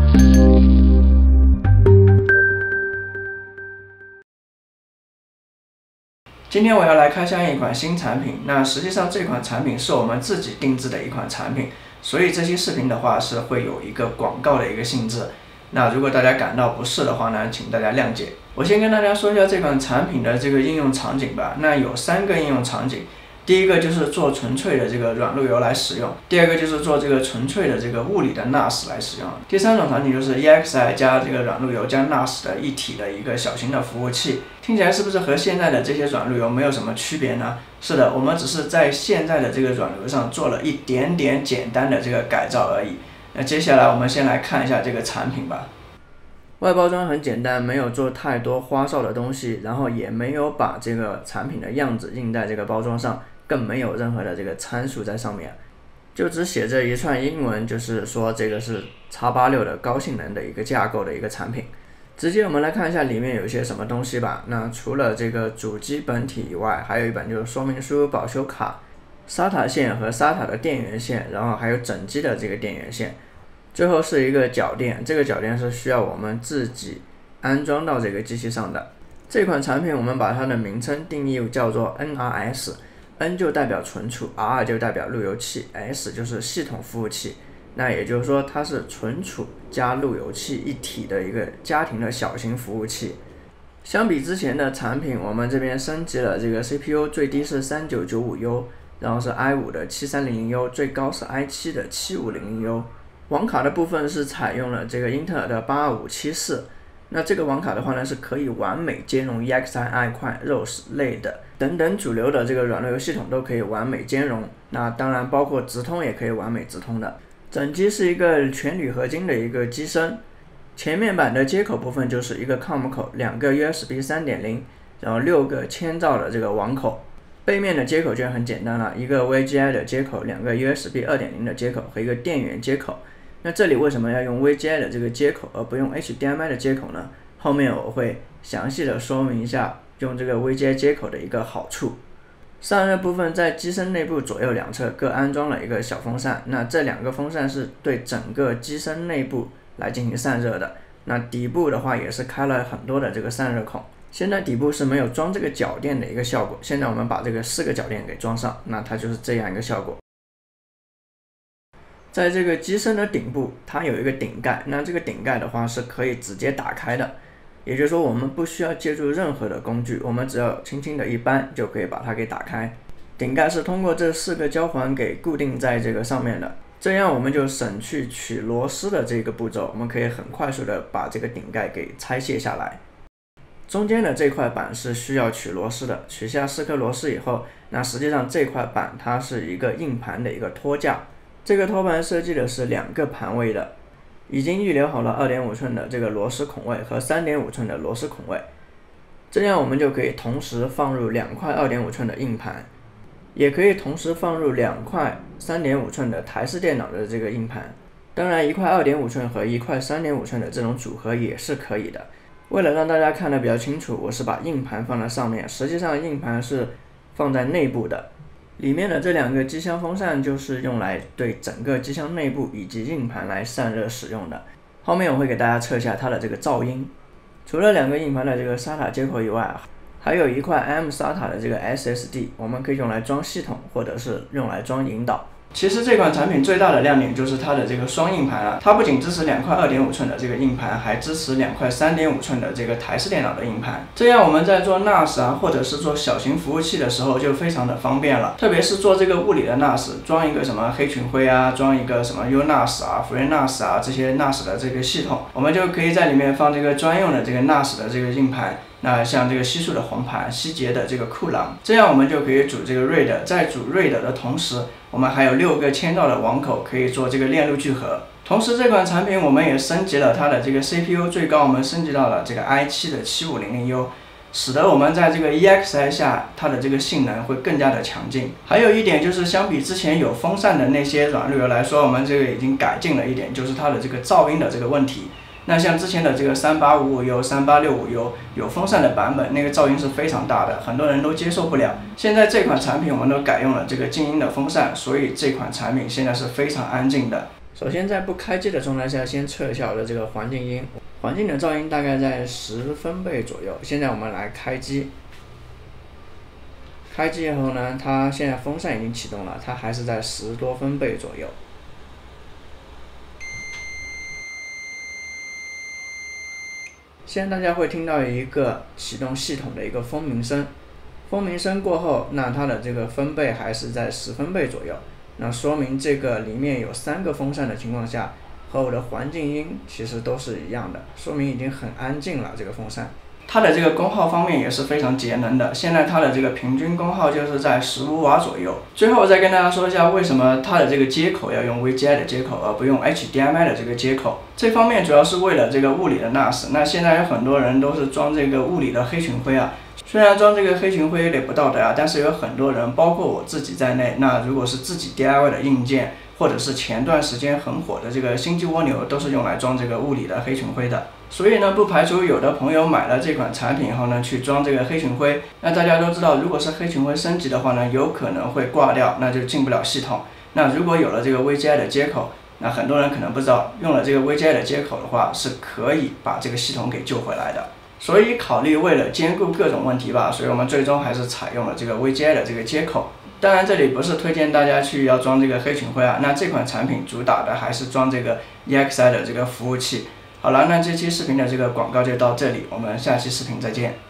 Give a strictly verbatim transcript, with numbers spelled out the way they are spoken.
今天我要来开箱一款新产品，那实际上这款产品是我们自己定制的一款产品，所以这期视频的话是会有一个广告的一个性质。那如果大家感到不适的话呢，请大家谅解。我先跟大家说一下这款产品的这个应用场景吧。那有三个应用场景。第一个就是做纯粹的这个软路由来使用，第二个就是做这个纯粹的这个物理的 N A S 来使用，第三种场景就是 E X I 加这个软路由加 N A S 的一体的一个小型的服务器。听起来是不是和现在的这些软路由没有什么区别呢？是的，我们只是在现在的这个软路由上做了一点点简单的这个改造而已。那接下来我们先来看一下这个产品吧。外包装很简单，没有做太多花哨的东西，然后也没有把这个产品的样子印在这个包装上，更没有任何的这个参数在上面，就只写着一串英文，就是说这个是 X 八十六 的高性能的一个架构的一个产品。直接我们来看一下里面有些什么东西吧。那除了这个主机本体以外，还有一本就是说明书、保修卡、S A T A 线和 S A T A 的电源线，然后还有整机的这个电源线。最后是一个脚垫，这个脚垫是需要我们自己安装到这个机器上的。这款产品我们把它的名称定义叫做 N R S，N 就代表存储 ，R 就代表路由器 ，S 就是系统服务器。那也就是说，它是存储加路由器一体的一个家庭的小型服务器。相比之前的产品，我们这边升级了这个 C P U， 最低是三九九五 U， 然后是 i 五 的七三零零 U， 最高是 i 七 的七五零零 U。网卡的部分是采用了这个英特尔的八二五七四。那这个网卡的话呢，是可以完美兼容 E X I、iQuad、R O S 类的等等主流的这个软路由系统都可以完美兼容。那当然包括直通也可以完美直通的。整机是一个全铝合金的一个机身，前面板的接口部分就是一个 C O M 口，两个 U S B 三点零， 然后六个千兆的这个网口。背面的接口就很简单了，一个 V G I 的接口，两个 U S B 二点零 的接口和一个电源接口。那这里为什么要用 V G I 的这个接口而不用 H D M I 的接口呢？后面我会详细的说明一下用这个 V G I 接口的一个好处。散热部分在机身内部左右两侧各安装了一个小风扇，那这两个风扇是对整个机身内部来进行散热的。那底部的话也是开了很多的这个散热孔。现在底部是没有装这个脚垫的一个效果，现在我们把这个四个脚垫给装上，那它就是这样一个效果。在这个机身的顶部，它有一个顶盖，那这个顶盖的话是可以直接打开的，也就是说我们不需要借助任何的工具，我们只要轻轻的一扳就可以把它给打开。顶盖是通过这四个胶环给固定在这个上面的，这样我们就省去取螺丝的这个步骤，我们可以很快速的把这个顶盖给拆卸下来。中间的这块板是需要取螺丝的，取下四颗螺丝以后，那实际上这块板它是一个硬盘的一个托架。这个托盘设计的是两个盘位的，已经预留好了 二点五寸的这个螺丝孔位和 三点五寸的螺丝孔位，这样我们就可以同时放入两块 二点五寸的硬盘，也可以同时放入两块 三点五寸的台式电脑的这个硬盘。当然一块 二点五寸和一块 三点五寸的这种组合也是可以的。为了让大家看得比较清楚，我是把硬盘放在上面，实际上硬盘是放在内部的。里面的这两个机箱风扇就是用来对整个机箱内部以及硬盘来散热使用的。后面我会给大家测一下它的这个噪音。除了两个硬盘的这个 S A T A 接口以外，还有一块 M S A T A 的这个 S S D， 我们可以用来装系统或者是用来装引导。其实这款产品最大的亮点就是它的这个双硬盘啊，它不仅支持两块 二点五寸的这个硬盘，还支持两块 三点五寸的这个台式电脑的硬盘。这样我们在做 N A S 啊，或者是做小型服务器的时候就非常的方便了。特别是做这个物理的 N A S， 装一个什么黑群晖啊，装一个什么 U N A S 啊、Free N A S 啊这些 N A S 的这个系统，我们就可以在里面放这个专用的这个 N A S 的这个硬盘。那像这个西数的红盘、希捷的这个酷朗，这样我们就可以组这个 RAID， 在组 RAID 的同时，我们还有六个千兆的网口可以做这个链路聚合。同时，这款产品我们也升级了它的这个 C P U， 最高我们升级到了这个 i 七 的七五零零 U， 使得我们在这个 E X I 下，它的这个性能会更加的强劲。还有一点就是，相比之前有风扇的那些软路由来说，我们这个已经改进了一点，就是它的这个噪音的这个问题。那像之前的这个三八五五 U、三八六五 U 有风扇的版本，那个噪音是非常大的，很多人都接受不了。现在这款产品我们都改用了这个静音的风扇，所以这款产品现在是非常安静的。 首先在不开机的状态下，先测一下我的这个环境音，环境的噪音大概在十分贝左右。现在我们来开机，开机以后呢，它现在风扇已经启动了，它还是在十多分贝左右。现在大家会听到一个启动系统的一个蜂鸣声，蜂鸣声过后，那它的这个分贝还是在十分贝左右，那说明这个里面有三个风扇的情况下，和我的环境音其实都是一样的，说明已经很安静了。这个风扇，它的这个功耗方面也是非常节能的，现在它的这个平均功耗就是在十五瓦左右。最后我再跟大家说一下，为什么它的这个接口要用 V G I 的接口，而不用 H D M I 的这个接口。这方面主要是为了这个物理的 N A S。那现在有很多人都是装这个物理的黑群灰啊。虽然装这个黑群灰有点不道德啊，但是有很多人，包括我自己在内，那如果是自己 D I Y 的硬件，或者是前段时间很火的这个星际蜗牛，都是用来装这个物理的黑群灰的。所以呢，不排除有的朋友买了这款产品以后呢，去装这个黑群灰。那大家都知道，如果是黑群灰升级的话呢，有可能会挂掉，那就进不了系统。那如果有了这个 V G I 的接口，那很多人可能不知道，用了这个 V G I 的接口的话，是可以把这个系统给救回来的。所以考虑为了兼顾各种问题吧，所以我们最终还是采用了这个 V G I 的这个接口。当然，这里不是推荐大家去要装这个黑群灰啊，那这款产品主打的还是装这个 E X I 的这个服务器。好了，那这期视频的这个广告就到这里，我们下期视频再见。